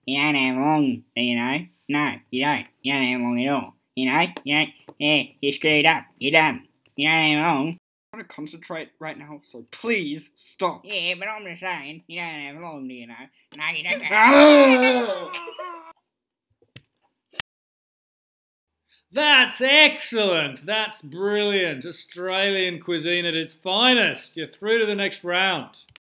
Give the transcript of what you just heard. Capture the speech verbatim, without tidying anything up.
You don't have long, you know. No, you don't. You don't have long at all. You know, you don't, yeah, you're screwed up. You're done. You don't have long. I want to concentrate right now, so please stop. Yeah, but I'm just saying, you don't have long, do you know? No, you don't. That's excellent. That's brilliant. Australian cuisine at its finest. You're through to the next round.